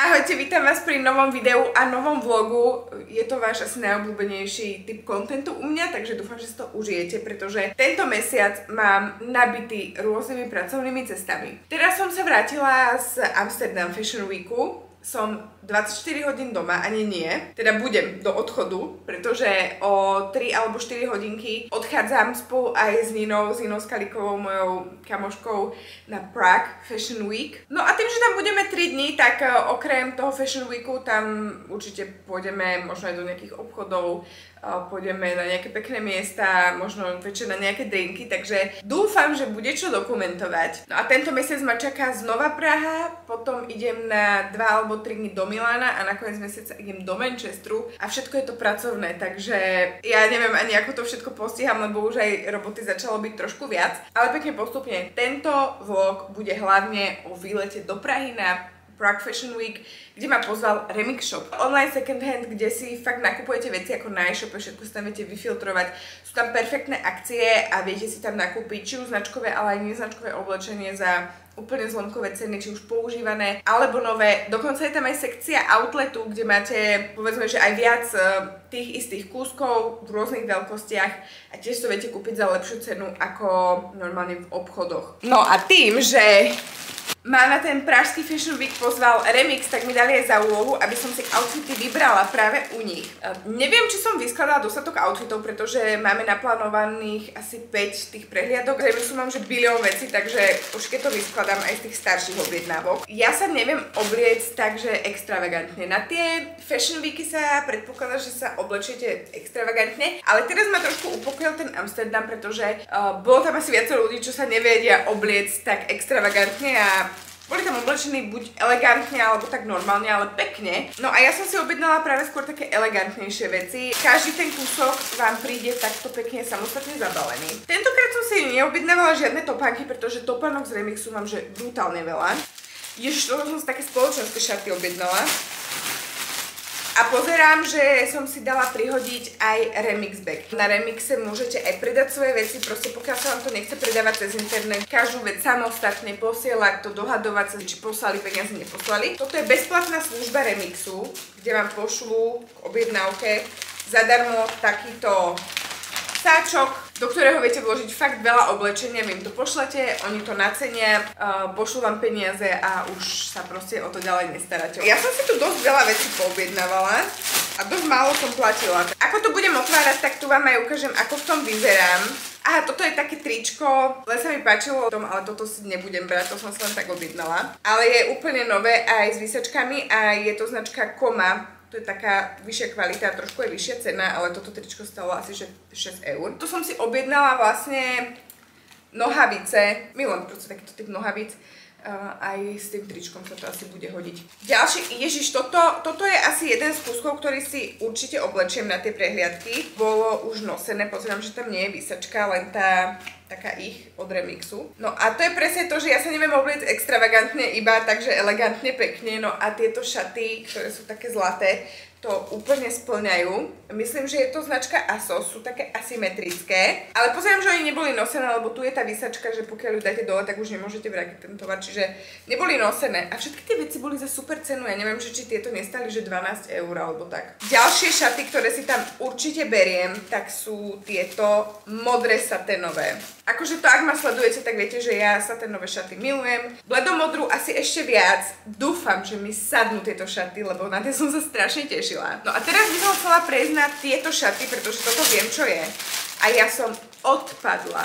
Ahojte, vítam vás pri novom videu a novom vlogu. Je to váš asi najobľúbenejší typ kontentu u mňa, takže dúfam, že si to užijete, pretože tento mesiac mám nabitý rôznymi pracovnými cestami. Teraz som sa vrátila z Amsterdam Fashion Weeku. Som 24 hodín doma, ani nie. Teda budem do odchodu, pretože o 3 alebo 4 hodinky odchádzam spolu aj s Ninou Skalikovou, mojou kamoškou na Prague Fashion Week. No a tým, že tam budeme 3 dní, tak okrem toho Fashion Weeku tam určite pôjdeme možno aj do nejakých obchodov, pôjdeme na nejaké pekné miesta, možno večer na nejaké drinky, takže dúfam, že bude čo dokumentovať. No a tento mesiac ma čaká znova Praha, potom idem na 2 alebo 3 dní do Milána a na koniec mesiaca idem do Manchesteru a všetko je to pracovné, takže ja neviem ani ako to všetko postiham, lebo už aj roboty začalo byť trošku viac, ale pekne postupne. Tento vlog bude hlavne o výlete do Prahy na Prague Fashion Week, kde ma pozval Remix Shop. Online second hand, kde si fakt nakupujete veci ako na e-shope, všetko si tam viete vyfiltrovať. Sú tam perfektné akcie a viete si tam nakúpiť či už značkové, ale aj neznačkové oblečenie za úplne zlomkové ceny, či už používané alebo nové. Dokonca je tam aj sekcia outletu, kde máte, povedzme, že aj viac tých istých kúskov v rôznych veľkostiach a tiež to viete kúpiť za lepšiu cenu ako normálne v obchodoch. No a tým, že ma na ten pražský Fashion Week pozval Remix, tak mi dali aj za úlohu, aby som si outfity vybrala práve u nich. Neviem, či som vyskladala dostatok outfitov, pretože máme naplánovaných asi 5 tých prehliadok. Remixu mám že bilión vecí, takže už keď to vyskladám aj z tých starších objednávok. Ja sa neviem obliecť takže extravagantne. Na tie Fashion Weeky sa predpokladá, že sa oblečiete extravagantne, ale teraz ma trošku upokojil ten Amsterdam, pretože bolo tam asi viacero ľudí, čo sa nevedia obliecť tak extravagantne a boli tam oblečení buď elegantne, alebo tak normálne, ale pekne. No a ja som si objednala práve skôr také elegantnejšie veci. Každý ten kúsok vám príde takto pekne samostatne zabalený. Tentokrát som si neobjednávala žiadne topánky, pretože topánok z Remixu mám že brutálne veľa. Ježiš, toho som si také spoločenské šaty objednala. A pozerám, že som si dala prihodiť aj Remix bag. Na Remixe môžete aj predať svoje veci, proste pokiaľ sa vám to nechce predávať cez internet, každú vec samostatne posielať, to dohadovať sa, či poslali peniaze, neposlali. Toto je bezplatná služba Remixu, kde vám pošlú k objednávke zadarmo takýto sáčok, do ktorého viete vložiť fakt veľa oblečenia, vy im to pošlete, oni to nacenia, pošlú vám peniaze a už sa proste o to ďalej nestaráte. Ja som si tu dosť veľa vecí poobjednávala a dosť málo som platila. Ako to budem otvárať, tak tu vám aj ukážem, ako v tom vyzerám. Aha, toto je také tričko, len sa mi páčilo o tom, ale toto si nebudem brať, to som si len tak objednala. Ale je úplne nové aj s výsačkami a je to značka Koma. To je taká vyššia kvalita, trošku je vyššia cena, ale toto tričko stalo asi 6 eur. Tu som si objednala vlastne nohavice, milujem proste takýto typ nohavic, aj s tým tričkom sa to asi bude hodiť. Ďalší, ježiš, toto je asi jeden z kúskov, ktorý si určite oblečiem na tie prehliadky. Bolo už nosené, pozerám, že tam nie je výsačka, len tá taká ich od Remixu. No a to je presne to, že ja sa neviem obliecť extravagantne, iba takže elegantne, pekne. No a tieto šaty, ktoré sú také zlaté, to úplne spĺňajú. Myslím, že je to značka ASOS, sú také asymetrické. Ale pozerám, že oni neboli nosené, lebo tu je tá výsačka, že pokiaľ ju dáte dole, tak už nemôžete vrátiť ten tovar, čiže neboli nosené. A všetky tie veci boli za super cenu, ja neviem, že či tieto nestali, že 12 eur alebo tak. Ďalšie šaty, ktoré si tam určite beriem, tak sú tieto modré saténové. Akože to, ak ma sledujete, tak viete, že ja saténové šaty milujem. Bledomodrú asi ešte viac. Dúfam, že mi sadnú tieto šaty, lebo na tie som sa strašne tešila. No a teraz by som chcela prejsť na tieto šaty, pretože toto viem, čo je. A ja som odpadla.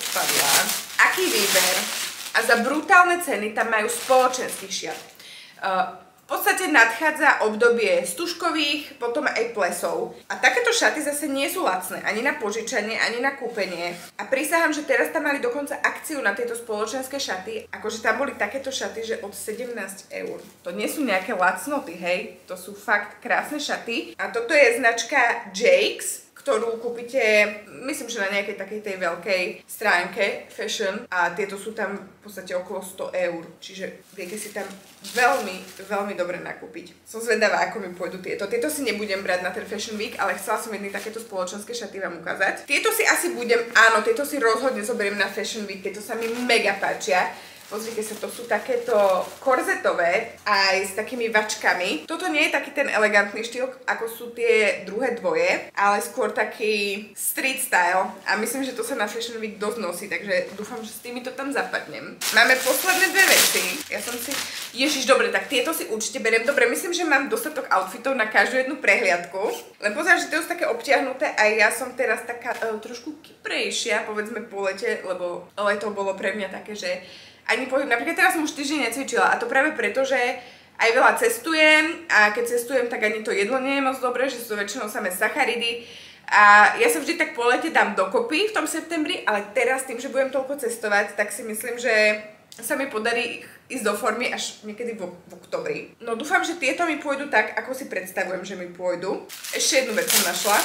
Aký výber. A za brutálne ceny tam majú spoločenský šiat. V podstate nadchádza obdobie stužkových, potom aj plesov. A takéto šaty zase nie sú lacné, ani na požičanie, ani na kúpenie. A prisahám, že teraz tam mali dokonca akciu na tieto spoločenské šaty. Akože tam boli takéto šaty, že od 17 eur. To nie sú nejaké lacnoty, hej? To sú fakt krásne šaty. A toto je značka Jakes, ktorú kúpite, myslím, že na nejakej takej tej veľkej stránke fashion a tieto sú tam v podstate okolo 100 eur, čiže viete si tam veľmi, veľmi dobre nakúpiť. Som zvedavá, ako mi pôjdu tieto. Tieto si nebudem brať na ten Fashion Week, ale chcela som jedny takéto spoločenské šaty vám ukázať. Tieto si asi budem, áno, tieto si rozhodne zoberiem na Fashion Week, tieto sa mi mega páčia. Pozrite sa, to sú takéto korzetové aj s takými vačkami. Toto nie je taký ten elegantný štýl, ako sú tie druhé dvoje, ale skôr taký street style. A myslím, že to sa na Fashion Week dosť nosí, takže dúfam, že s týmito tam zapadnem. Máme posledné dve veci. Ja som si... Ježiš, dobre, tak tieto si určite beriem. Dobre, myslím, že mám dostatok outfitov na každú jednu prehliadku. Len pozerám, že to sú také obtiahnuté a ja som teraz taká trošku kyprejšia, povedzme po lete, lebo leto bolo pre mňa také, že ani napríklad teraz som už týždeň necvičila a to práve preto, že aj veľa cestujem a keď cestujem, tak ani to jedlo nie je moc dobré, že sú to väčšinou samé sacharidy a ja sa vždy tak po lete dám dokopy v tom septembri, ale teraz tým, že budem toľko cestovať, tak si myslím, že sa mi podarí ísť do formy až niekedy v oktobri. No dúfam, že tieto mi pôjdu tak, ako si predstavujem, že mi pôjdu. Ešte jednu vec som našla.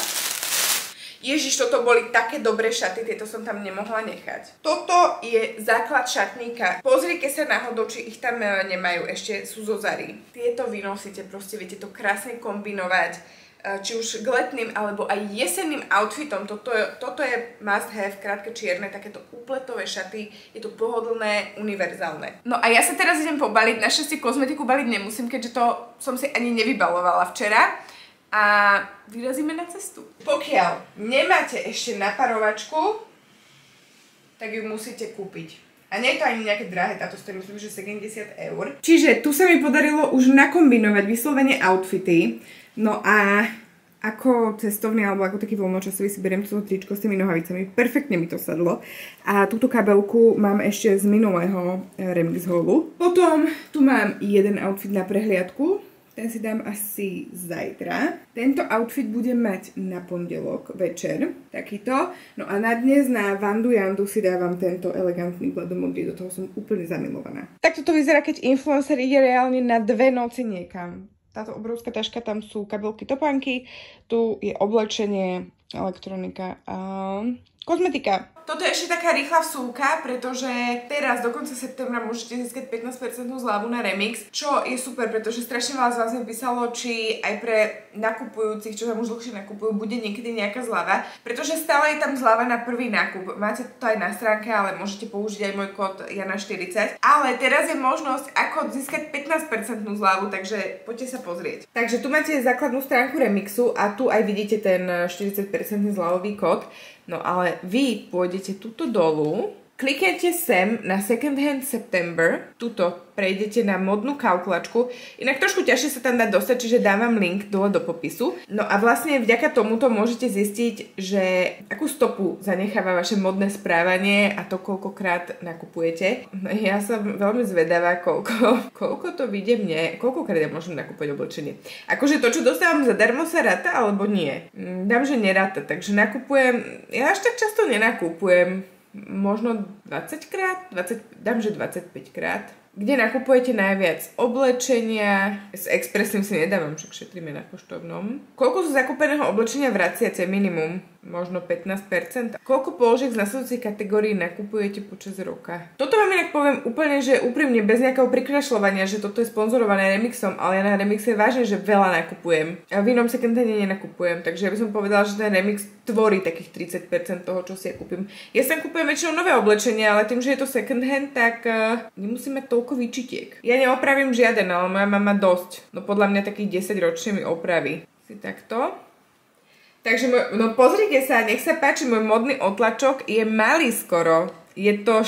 Ježiš, toto boli také dobré šaty, tieto som tam nemohla nechať. Toto je základ šatníka. Pozrite sa náhodou, či ich tam nemajú, ešte sú zo Zary. Tieto vynosíte, proste viete to krásne kombinovať, či už k letným alebo aj jesenným outfitom. Toto je must have, krátke čierne, takéto úpletové šaty, je to pohodlné, univerzálne. No a ja sa teraz idem pobaliť, našťastie kozmetiku baliť nemusím, keďže to som si ani nevybalovala včera. A vyrazíme na cestu. Pokiaľ nemáte ešte naparovačku, tak ju musíte kúpiť. A nie je to ani nejaké drahé, táto stojí myslím, že 70 €. Čiže tu sa mi podarilo už nakombinovať vyslovene outfity. No a ako cestovný alebo ako taký voľnočasový si beriem toto tričko s tými nohavicami. Perfektne mi to sadlo. A túto kabelku mám ešte z minulého remix haulu. Potom tu mám jeden outfit na prehliadku. Ten si dám asi zajtra. Tento outfit budem mať na pondelok večer. Takýto. No a na dnes na Vandu Jandu si dávam tento elegantný bladomodrý. Do toho som úplne zamilovaná. Takto to vyzerá, keď influencer ide reálne na 2 noci niekam. Táto obrovská taška, tam sú kabelky, topánky. Tu je oblečenie, elektronika a kozmetika. Toto je ešte taká rýchla vsúka, pretože teraz do konca septembra môžete získať 15% zľavu na Remix, čo je super, pretože strašne veľa z vás mi písalo, či aj pre nakupujúcich, čo tam už dlhšie nakupujú, bude niekedy nejaká zľava, pretože stále je tam zľava na prvý nákup. Máte to aj na stránke, ale môžete použiť aj môj kód Jana40. Ale teraz je možnosť, ako získať 15% zľavu, takže poďte sa pozrieť. Takže tu máte základnú stránku Remixu a tu aj vidíte ten 40% zľavový kód. No ale vy pôjdete tuto dolu, kliknete sem na Second Hand September, tuto prejdete na modnú kalkulačku, inak trošku ťažšie sa tam dá dostať, čiže dávam link dole do popisu. No a vlastne vďaka tomuto môžete zistiť, že akú stopu zanecháva vaše modné správanie a to koľkokrát nakupujete. Ja som veľmi zvedavá, koľko to vyjde mne, koľkokrát ja môžem nakúpať oblečenie. Akože to, čo dostávam zadarmo, sa ráta alebo nie? Dám, že neráta, takže nakupujem, ja až tak často nenakupujem. Možno 20 krát, dám, že 25 krát. Kde nakupujete najviac oblečenia? S Expressim si nedávam, však šetríme na poštovnom. Koľko zo zakúpeného oblečenia vraciate? Minimum. Možno 15%. Koľko položiek z nasledujúcich kategórií nakupujete počas roka? Toto vám inak poviem úplne, že úprimne, bez nejakého prikresľovania, že toto je sponzorované Remixom, ale ja na Remixe vážne, že veľa nakupujem. A v inom secondhande nenakupujem, takže ja by som povedala, že ten Remix tvorí takých 30% toho, čo si ja kúpim. Ja sem kúpujem väčšinou nové oblečenie, ale tým, že je to secondhand, tak nemusím mať toľko výčitiek. Ja neopravím žiaden, ale moja mama dosť. No podľa mňa takých 10 ročne mi opraví. Si takto. Takže, no pozrite sa, nech sa páči, môj modný otlačok je malý skoro. Je to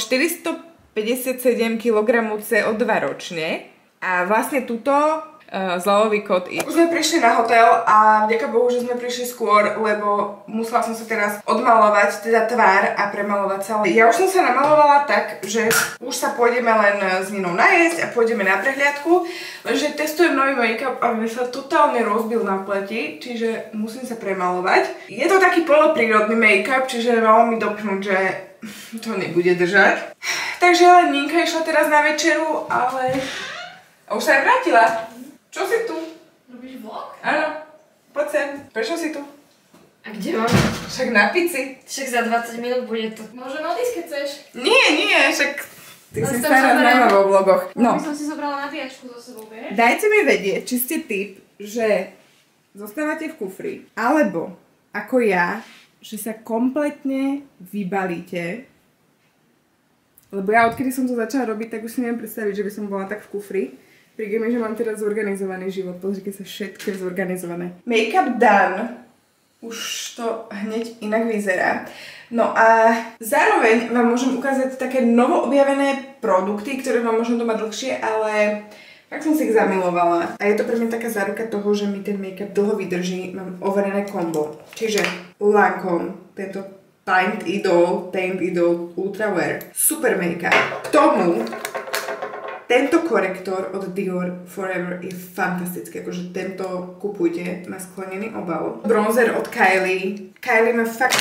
457 kg CO2 ročne a vlastne tuto zľavový kód je. Už sme prišli na hotel a vďaka Bohu, že sme prišli skôr, lebo musela som sa teraz odmalovať, teda tvár a premalovať celé. Ja už som sa namalovala tak, že už sa pôjdeme len s Ninou najesť a pôjdeme na prehliadku, lenže testujem nový make-up a mi sa totálne rozbil na pleti, čiže musím sa premalovať. Je to taký poloprírodný make-up, čiže malo mi dopnúť, že to nebude držať. Takže len Ninka išla teraz na večeru, ale už sa aj vrátila. Čo si tu? Robíš vlog? Áno, poď sem. Prečo si tu? A kde mám? Však na pici. Však za 20 minút bude to. Môžem odísť, keď chceš. Nie, však ty si stará známa vo vlogoch. No. By som si zobrala nabíjačku so sebou, vieš? Dajte mi vedieť, či ste typ, že zostávate v kufri, alebo ako ja, že sa kompletne vybalíte, Lebo ja odkedy som to začala robiť, tak už si neviem predstaviť, že by som bola tak v kufri. Príde mi, že mám teraz zorganizovaný život. Pozrite sa, všetko je zorganizované. Make-up done. Už to hneď inak vyzerá. No a zároveň vám môžem ukázať také novo objavené produkty, ktoré vám možno doma dlhšie, ale tak som si ich zamilovala. A je to pre mňa taká záruka toho, že mi ten make-up dlho vydrží. Mám overené kombo. Čiže Lancome, tento Paint Idol Ultra Wear. Super make-up. K tomu tento korektor od Dior Forever je fantastický, akože tento kupujte, má sklenený obal. Bronzer od Kylie. Kylie má fakt,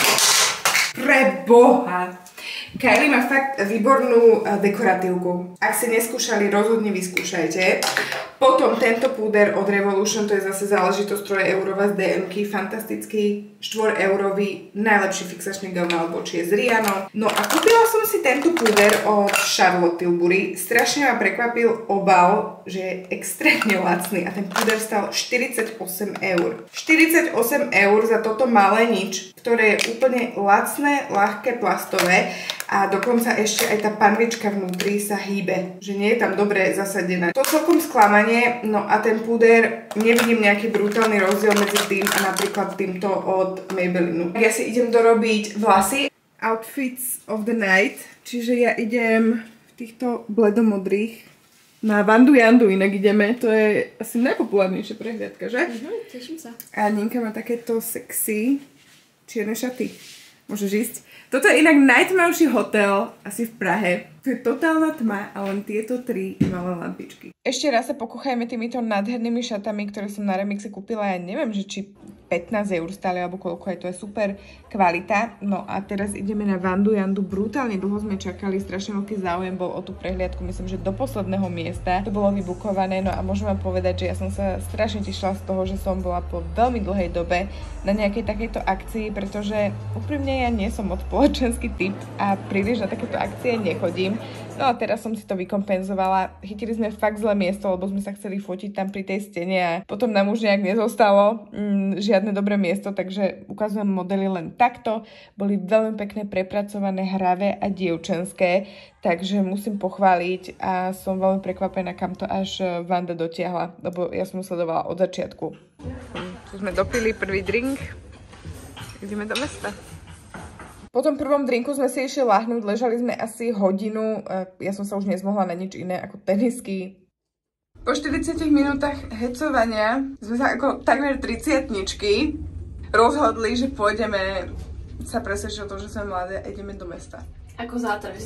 preboha, Kylie má fakt výbornú dekoratívku. Ak ste neskúšali, rozhodne vyskúšajte. Potom tento púder od Revolution, to je zase záležitosť 3 eurová z DM-ky, fantastický 4 eurový, najlepší fixačný gel na obočie z Riano. No a kúpila som si tento púder od Charlotte Tilbury. Strašne ma prekvapil obal, že je extrémne lacný a ten púder stal 48 eur. 48 eur za toto malé nič, ktoré je úplne lacné, ľahké, plastové. A dokonca ešte aj tá panvička vnútri sa hýbe, že nie je tam dobre zasadená. To celkom sklamanie, no a ten púder, nevidím nejaký brutálny rozdiel medzi tým a napríklad týmto od Maybellinu. Ja si idem dorobiť vlasy. Outfits of the night, čiže ja idem v týchto bledomodrých. Na Vandu Jandu inak ideme, to je asi najpopulárnejšia prehliadka, že? Teším sa. A Ninka má takéto sexy čierne šaty. Môžeš ísť. Toto je inak najtmavší hotel asi v Prahe. To je totálna tma a len tieto 3 malé lampičky. Ešte raz sa pokúchajme týmito nádhernými šatami, ktoré som na Remixe kúpila. Ja neviem, že či 15 eur stále, alebo koľko je. To je super kvalita. No a teraz ideme na Vandu Jandu. Brutálne dlho sme čakali. Strašne veľký záujem bol o tú prehliadku. Myslím, že do posledného miesta to bolo vybukované. No a môžem vám povedať, že ja som sa strašne tešila z toho, že som bola po veľmi dlhej dobe na nejakej takejto akcii, pretože úprimne ja nie som moc spoločenský typ a príliš na takéto akcie nechodím. No a teraz som si to vykompenzovala. Chytili sme fakt zlé miesto, lebo sme sa chceli fotiť tam pri tej stene a potom nám už nejak nezostalo žiadne dobré miesto, takže ukazujem modely len takto. Boli veľmi pekne prepracované, hravé a dievčenské, takže musím pochváliť a som veľmi prekvapená, kam to až Vanda dotiahla, lebo ja som ju sledovala od začiatku. Tu sme dopili prvý drink. Ideme do mesta. Po tom prvom drinku sme si išli ľahnúť, ležali sme asi hodinu, ja som sa už nezmohla na nič iné ako tenisky. Po 40 minútach hecovania sme sa ako takmer 30-tničky rozhodli, že pôjdeme sa presvedčiť o tom, že sme mladé a ideme do mesta. Ako zátrest.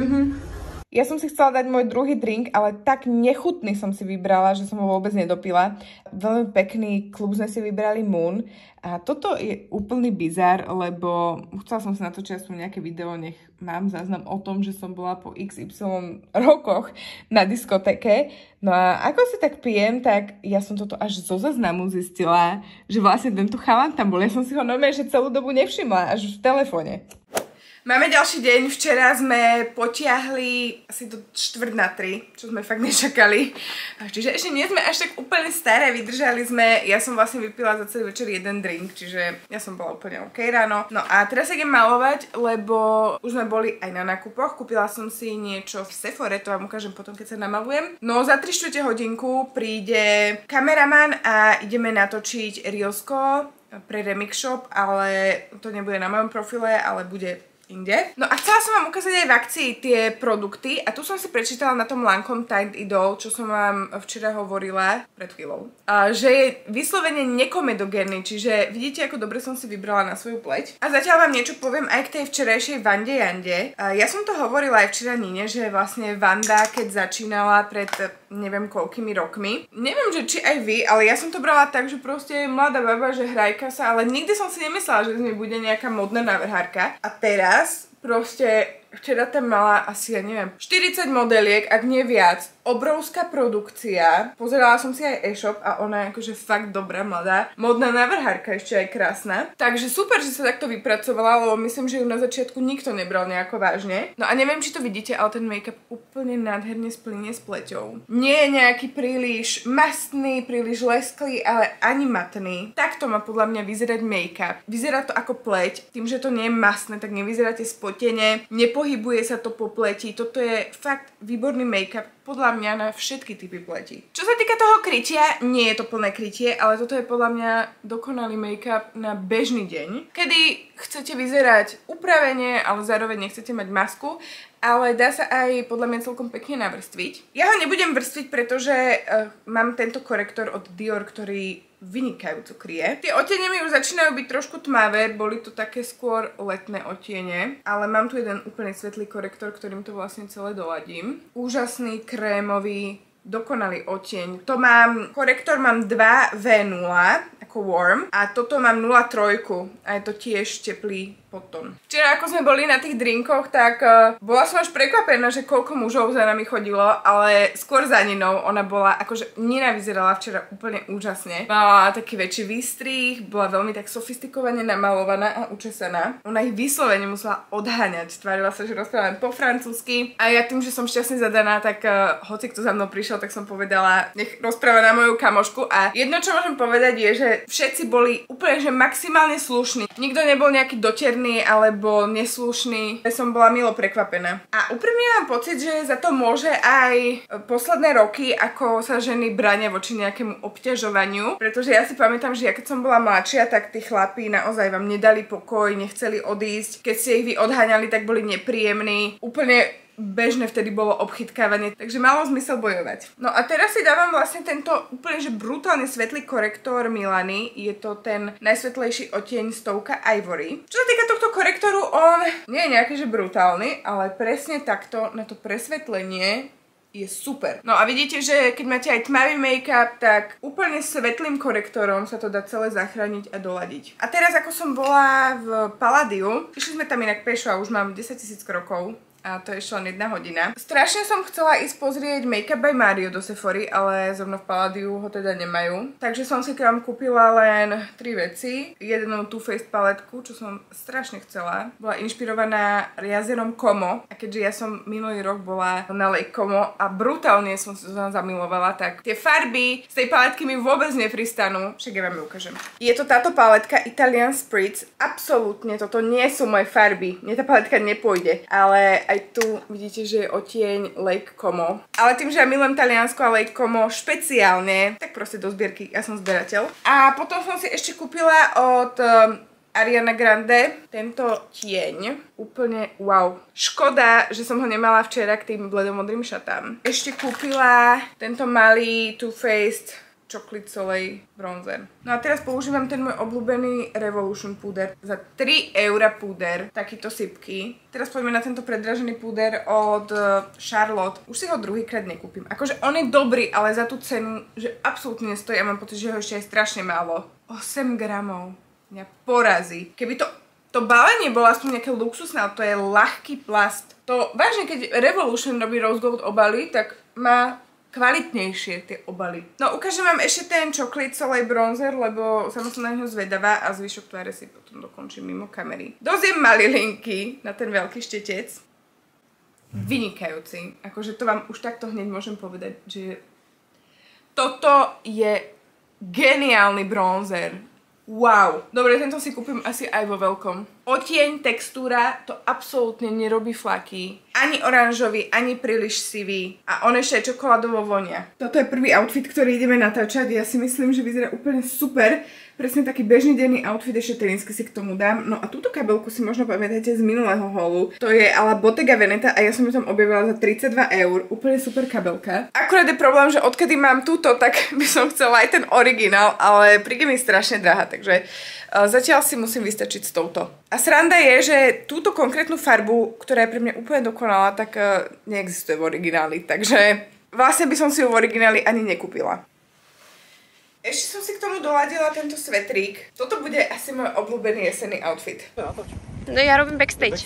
Ja som si chcela dať môj druhý drink, ale tak nechutný som si vybrala, že som ho vôbec nedopila. Veľmi pekný klub sme si vybrali Moon. A toto je úplný bizar, lebo chcela som si natočiť aspoň nejaké video, nech mám záznam o tom, že som bola po XY rokoch na diskotéke. No a ako si tak pijem, tak ja som toto až zo záznamu zistila, že vlastne tento chalan tam bol. Ja som si ho normálne, že celú dobu nevšimla, až v telefóne. Máme ďalší deň, včera sme potiahli asi do 2:45, čo sme fakt nečakali. Čiže ešte nie sme až tak úplne staré, vydržali sme, ja som vlastne vypila za celý večer jeden drink, čiže ja som bola úplne OK ráno. No a teraz sa idem malovať, lebo už sme boli aj na nákupoch, kúpila som si niečo v Sephore, to vám ukážem potom, keď sa namalujem. No za 3/4 hodinku príde kameraman a ideme natočiť Reelsko pre Remix Shop, ale to nebude na mojom profile, ale bude inde. No a chcela som vám ukázať aj v akcii tie produkty a tu som si prečítala na tom Lancome Paint Idol, čo som vám včera hovorila pred chvíľou, že je vyslovene nekomedogénny, čiže vidíte, ako dobre som si vybrala na svoju pleť. A zatiaľ vám niečo poviem aj k tej včerajšej Vande Jande. Ja som to hovorila aj včera Nine, že vlastne Vanda, keď začínala pred neviem koľkými rokmi, neviem, že či aj vy, ale ja som to brala tak, že proste mladá baba, že hrajka sa, ale nikdy som si nemyslela, že z nej bude nejaká modná návrhárka. A teraz proste včera tam mala asi, ja neviem, 40 modeliek, ak nie viac. Obrovská produkcia. Pozerala som si aj e-shop a ona je akože fakt dobrá, mladá. Modná návrhárka, ešte aj krásna. Takže super, že sa takto vypracovala, lebo myslím, že ju na začiatku nikto nebral nejako vážne. No a neviem, či to vidíte, ale ten make-up úplne nádherne splynie s pleťou. Nie je nejaký príliš mastný, príliš lesklý, ale ani matný. Takto má podľa mňa vyzerať make-up. Vyzerá to ako pleť. Tým, že to nie je mastné, tak nevyzeráte spotene, nepohybuje sa to po pleti. Toto je fakt výborný make-up podľa mňa na všetky typy pleti. Čo sa týka toho krytia, nie je to plné krytie, ale toto je podľa mňa dokonalý make-up na bežný deň, kedy chcete vyzerať upravene, ale zároveň nechcete mať masku, ale dá sa aj podľa mňa celkom pekne navrstviť. Ja ho nebudem vrstviť, pretože mám tento korektor od Dior, ktorý vynikajúco kryje. Tie odtiene mi už začínajú byť trošku tmavé, boli to také skôr letné odtiene, ale mám tu jeden úplne svetlý korektor, ktorým to vlastne celé doladím. Úžasný, krémový, dokonalý odtieň. To mám, korektor mám 2 V0, ako warm, a toto mám 0,3 a je to tiež teplý potom. Včera, ako sme boli na tých drinkoch, tak bola som až prekvapená, že koľko mužov za nami chodilo, ale skôr za Ninou. Ona bola, akože Nina vyzerala včera úplne úžasne. Mala taký väčší výstrih, bola veľmi tak sofistikovane namalovaná a učesaná. Ona ich vyslovene musela odháňať. Tvárila sa, že rozprávam po francúzsky. A ja tým, že som šťastne zadaná, tak hoci kto za mnou prišiel, tak som povedala, nech rozpráva na moju kamošku. A jedno, čo môžem povedať, je, že všetci boli úplne, že maximálne slušní. Nikto nebol nejaký doterný alebo neslušný. Som bola milo prekvapená. A úprimne mám pocit, že za to môže aj posledné roky, ako sa ženy bránia voči nejakému obťažovaniu. Pretože ja si pamätám, že ja keď som bola mladšia, tak tí chlapí naozaj vám nedali pokoj, nechceli odísť. Keď ste ich vy odháňali, tak boli nepríjemní. Úplne bežné vtedy bolo obchytkávanie, takže malo zmysel bojovať. No a teraz si dávam vlastne tento úplne že brutálne svetlý korektor Milany. Je to ten najsvetlejší odtieň stovka Ivory. Čo sa týka tohto korektoru, on nie je nejaký že brutálny, ale presne takto na to presvetlenie je super. No a vidíte, že keď máte aj tmavý make-up, tak úplne svetlým korektorom sa to dá celé zachrániť a doladiť. A teraz, ako som bola v Palladiu, išli sme tam inak pešo a už mám 10 000 krokov. A to je ešte len 1 hodina. Strašne som chcela ísť pozrieť Makeup by Mario do Sephory, ale zrovna v Palladiu ho teda nemajú. Takže som si tam kúpila len 3 veci. Jednu Too Faced paletku, čo som strašne chcela. Bola inšpirovaná jazerom Como. A keďže ja som minulý rok bola na Lake Como a brutálne som sa zamilovala, tak tie farby z tej paletky mi vôbec nepristanú. Však ja vám ju ukážem. Je to táto paletka Italian Spritz. Absolútne toto nie sú moje farby. Mne tá paletka nepôjde, ale aj tu vidíte, že je odtieň Lake Como. Ale tým, že ja milujem Taliansko a Lake Como špeciálne, tak proste do zbierky, ja som zberateľ. A potom som si ešte kúpila od Ariana Grande tento tieň. Úplne wow. Škoda, že som ho nemala včera k tým bledomodrým šatám. Ešte kúpila tento malý Too Faced Chocolate Soleil bronzer. No a teraz používam ten môj obľúbený Revolution púder. Za 3 € púder, takýto sypky. Teraz poďme na tento predražený púder od Charlotte. Už si ho druhýkrát nekúpim. Akože on je dobrý, ale za tú cenu, že absolútne nestojí. Ja mám pocit, že ho ešte aj strašne málo. 8 gramov. Mňa porazí. Keby to balenie bolo aspoň nejaké luxusné, ale to je ľahký plast. To vážne, keď Revolution robí rose gold obaly, tak má kvalitnejšie tie obaly. No ukážem vám ešte ten Chocolate Soleil bronzer, lebo sama som na neho zvedavá a zvyšok tváre si potom dokončím mimo kamery. Dozjem malilinky na ten veľký štetec. Vynikajúci. Akože to vám už takto hneď môžem povedať, že toto je geniálny bronzer. Wow. Dobre, tento si kúpim asi aj vo veľkom. Odtieň, textúra, to absolútne nerobí flaky. Ani oranžový, ani príliš sivý. A on ešte aj čokoládovo vonia. Toto je prvý outfit, ktorý ideme natáčať. Ja si myslím, že vyzerá úplne super. Presne taký bežný denný outfit, ešte tenisky si k tomu dám. No a túto kabelku si možno pamätáte z minulého holu. To je ala Bottega Veneta a ja som ju tam objavila za 32 €. Úplne super kabelka. Akurát je problém, že odkedy mám túto, tak by som chcela aj ten originál, ale príde mi strašne drahá, takže zatiaľ si musím vystačiť s touto. A sranda je, že túto konkrétnu farbu, ktorá je pre mňa úplne dokonalá, tak neexistuje v origináli, takže vlastne by som si ju v origináli ani nekúpila. Ešte som si k tomu doladila tento svetrík. Toto bude asi môj obľúbený jesenný outfit. No ja robím backstage.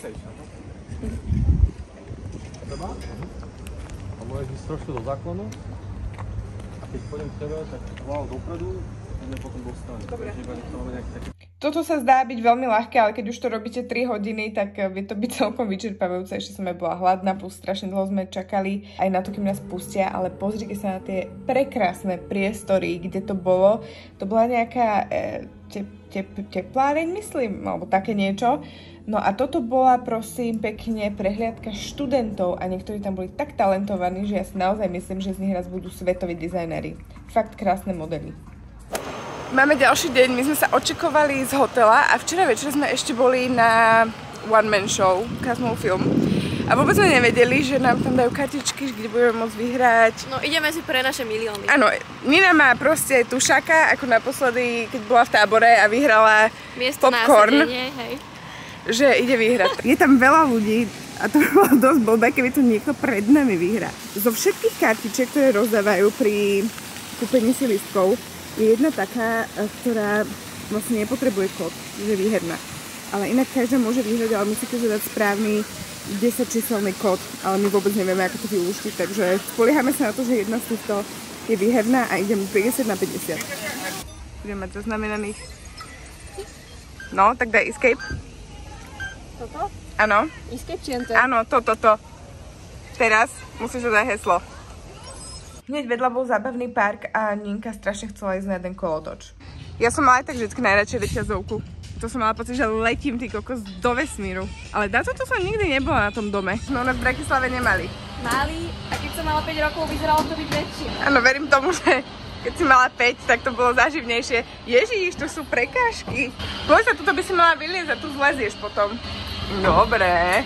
A môžeš ísť trošku do záklonu. A keď pôjdem k tebe, tak wow, dopredu, a potom do strany. Dobre. Taký... Toto sa zdá byť veľmi ľahké, ale keď už to robíte 3 hodiny, tak vie to byť celkom vyčerpávajúce. Ešte som aj bola hladná, plus strašne dlho sme čakali aj na to, kým nás pustia, ale pozrite sa na tie prekrásne priestory, kde to bolo. To bola nejaká tepláreň, myslím, alebo také niečo. No a toto bola, prosím, pekne prehliadka študentov a niektorí tam boli tak talentovaní, že ja si naozaj myslím, že z nich raz budú svetoví dizajnéri. Fakt krásne modely. Máme ďalší deň, my sme sa očakovali z hotela a včera večer sme ešte boli na One Man Show, Kazmov film. A vôbec sme nevedeli, že nám tam dajú kartičky, kde budeme môcť vyhrať. No ideme si pre naše milióny. Áno, Nina má proste tušaka, ako naposledy, keď bola v tábore a vyhrala miesto popcorn. Na sedenie, hej. Že ide vyhrať. Je tam veľa ľudí a to bolo dosť blbé, keby to niekto pred nami vyhrá. Zo všetkých kartičiek, ktoré rozdávajú pri kúpení si lístkov, je jedna taká, ktorá vlastne nepotrebuje kód, že je výherná. Ale inak každá môže vyhrať, ale musíte zadať správny 10-číselný kód, ale my vôbec nevieme, ako to vyúštiť, takže spoliehame sa na to, že jedna z týchto je výherná a idem 50 na 50. Budeme mať zaznamenaných. No, tak daj escape. Toto? Áno. Escape či enter? Áno, toto. Teraz musíš dať heslo. Hneď vedľa bol zábavný park a Ninka strašne chcela ísť na jeden kolotoč. Ja som mala aj tak vždycky najradšej reťazovku. To som mala pocit, že letím ty kokos do vesmíru. Ale na toto som nikdy nebola na tom dome. No nás v Bratislave nemali. Mali a keď som mala 5 rokov, vyzeralo to byť väčšie. Áno, verím tomu, že keď si mala 5, tak to bolo záživnejšie. Ježiš, tu sú prekážky. Poď sa, tuto by si mala vyliezť a tu zlezieš potom. Dobre.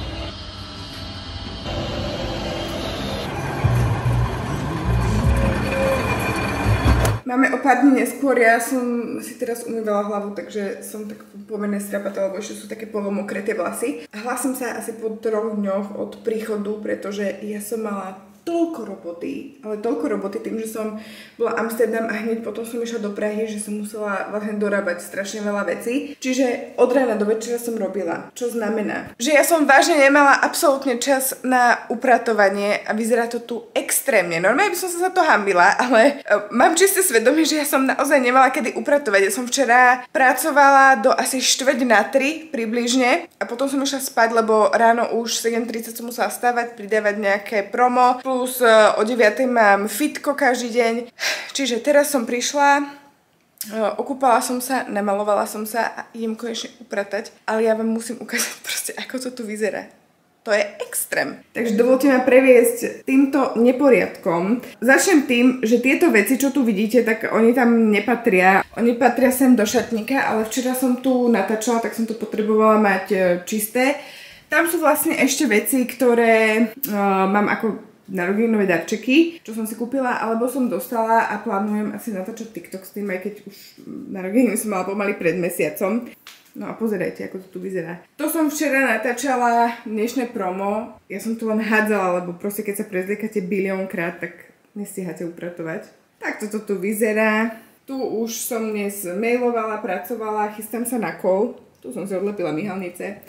Máme o pár dní neskôr, ja som si teraz umývala hlavu, takže som tak pomerne strapatá, lebo ešte sú také polomokré tie vlasy. Hlásim sa asi po 3 dňoch od príchodu, pretože ja som mala toľko roboty, ale toľko roboty tým, že som bola Amsterdam a hneď potom som išla do Prahy, že som musela vlastne dorábať strašne veľa vecí. Čiže od rána do večera som robila, čo znamená, že ja som vážne nemala absolútne čas na upratovanie a vyzerá to tu extrémne. Normálne by som sa za to hanbila, ale mám čisté svedomie, že ja som naozaj nemala kedy upratovať. Ja som včera pracovala do asi 2:45 približne a potom som išla spať, lebo ráno už 7:30 som musela vstávať, pridávať nejaké promo, plus o 9:00 mám fitko každý deň. Čiže teraz som prišla, okúpala som sa, namalovala som sa a idem konečne upratať. Ale ja vám musím ukázať proste, ako to tu vyzerá. To je extrém. Takže dovolte ma previesť týmto neporiadkom. Začnem tým, že tieto veci, čo tu vidíte, tak oni tam nepatria. Oni patria sem do šatníka, ale včera som tu natáčala, tak som to potrebovala mať čisté. Tam sú vlastne ešte veci, ktoré mám ako narodeninové darčeky, čo som si kúpila, alebo som dostala a plánujem asi natáčať TikTok s tým, aj keď už narodeniny som mala pomaly pred mesiacom. No a pozerajte, ako to tu vyzerá. To som včera natáčala dnešné promo. Ja som tu len hádzala, lebo proste keď sa prezliekate biliónkrát, tak nestíhate upratovať. Tak toto tu vyzerá. Tu už som dnes mailovala, pracovala, chystám sa na call. Tu som si odlepila myhalnice.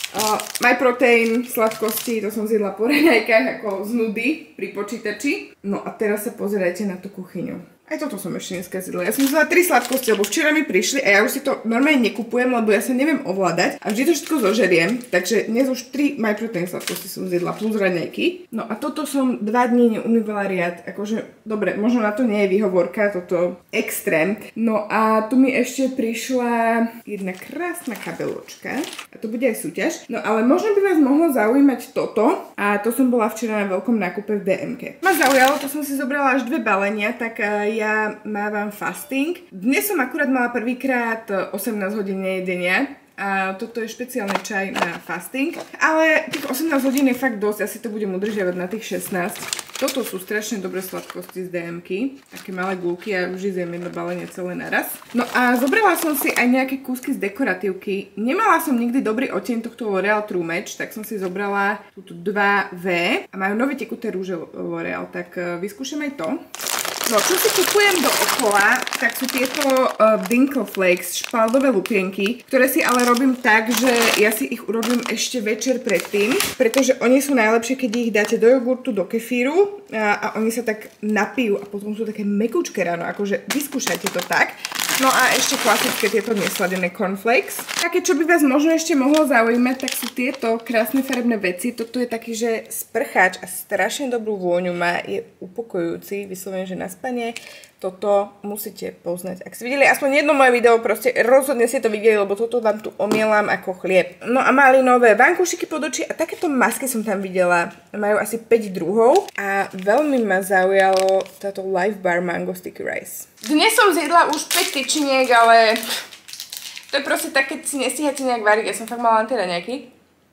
MyProtein, sladkosti, to som zjedla po raňajkách ako z nudy pri počítači. No a teraz sa pozerajte na tú kuchyňu. Aj toto som ešte dneska zjedla. Ja som zjedla 3 sladkosti, lebo včera mi prišli a ja už si to normálne nekupujem, lebo ja sa neviem ovládať a vždy to všetko zožeriem. Takže dnes už 3 MyProtein sladkosti som zjedla plus raňajky. No a toto som 2 dní neumývala riad. Akože, dobre, možno na to nie je výhovorka, toto extrém. No a tu mi ešte prišla jedna krásna kabeločka. A to bude aj súťaž. No ale možno by vás mohlo zaujímať toto. A to som bola včera na veľkom nákupe v DMke. Ma zaujalo, to som si zobrala až 2 balenia, tak ja mávam fasting. Dnes som akurát mala prvýkrát 18 hodín nejedenia a toto je špeciálny čaj na fasting. Ale tých 18 hodín je fakt dosť, asi to budem udržiavať na tých 16. Toto sú strašne dobré sladkosti z DMky. Také malé gulky a už zjem jedno balenie celé naraz. No a zobrala som si aj nejaké kúsky z dekoratívky. Nemala som nikdy dobrý odtieň tohto L'Oreal True Match, tak som si zobrala túto 2V a majú nové tekuté rúže L'Oreal, tak vyskúšam aj to. No, čo si kupujem dookola, tak sú tieto Dinkel Flakes, špaldové lupienky, ktoré si ale robím tak, že ja si ich urobím ešte večer predtým, pretože oni sú najlepšie, keď ich dáte do jogurtu, do kefíru a oni sa tak napijú a potom sú také mekučké ráno, akože vyskúšajte to tak. No a ešte klasické tieto nesladené cornflakes. Také, čo by vás možno ešte mohlo zaujímať, tak sú tieto krásne farebné veci. Toto je taký, že sprcháč a strašne dobrú vôňu má, je upokojujúci, vyslovene, že na spanie. Toto musíte poznať. Ak ste videli aspoň jedno moje video, proste rozhodne ste to videli, lebo toto vám tu omielam ako chlieb. No a mali nové vankúšiky pod oči a takéto masky som tam videla. Majú asi 5 druhov a veľmi ma zaujalo táto Life Bar Mango Sticky Rice. Dnes som zjedla už 5 tyčiniek, ale to je proste tak, keď si nestíhate nejak variť. Ja som fakt mala len teda nejaký.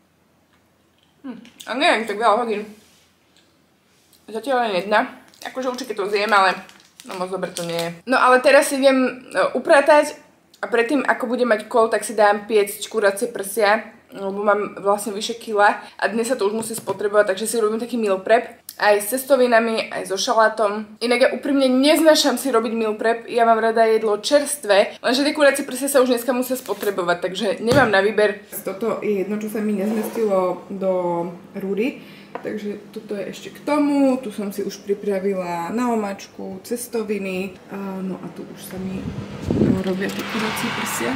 A neviem, tak veľa hodín. Zatiaľ len jedna. Akože určite to zjem, ale no moc dobre to nie je. No ale teraz si idem upratať a predtým, ako budem mať kol, tak si dám piecť kuracie prsia, lebo mám vlastne vyše kila a dnes sa to už musí spotrebovať, takže si robím taký meal prep. Aj s cestovinami, aj so šalátom. Inak ja úprimne neznášam si robiť meal prep, ja mám rada jedlo čerstvé, lenže tie kuracie prsia sa už dneska musia spotrebovať, takže nemám na výber. Toto je jedno, čo sa mi nezmestilo do rúry. Takže toto je ešte k tomu, tu som si už pripravila na omáčku, cestoviny, no a tu už sa mi robia tie kuracie prsia.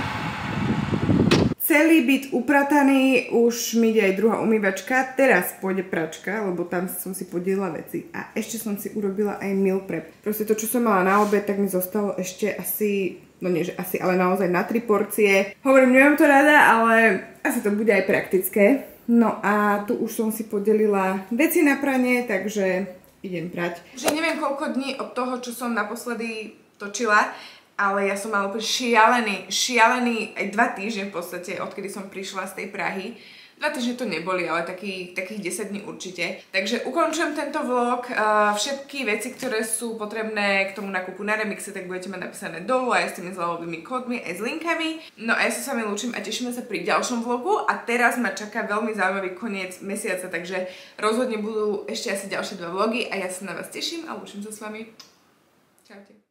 Celý byt uprataný, už mi ide aj druhá umývačka, teraz pôjde pračka, lebo tam som si podielila veci a ešte som si urobila aj meal prep. Proste to, čo som mala na obed, tak mi zostalo ešte asi, no nie že asi, ale naozaj na 3 porcie. Hovorím, nemám to rada, ale asi to bude aj praktické. No a tu už som si podelila veci na pranie, takže idem prať. Že neviem koľko dní od toho, čo som naposledy točila, ale ja som mala úplne šialený aj 2 týždne v podstate, odkedy som prišla z tej Prahy. 2 týždne to neboli, ale takých 10 dní určite. Takže ukončujem tento vlog. Všetky veci, ktoré sú potrebné k tomu nákupu na Remixe, tak budete mať napísané dolu aj s tými zľavovými kódmi, aj s linkami. No a ja sa s vami lúčim a tešíme sa pri ďalšom vlogu. A teraz ma čaká veľmi zaujímavý koniec mesiaca, takže rozhodne budú ešte asi ďalšie 2 vlogy a ja sa na vás teším a lúčim sa s vami. Čaute.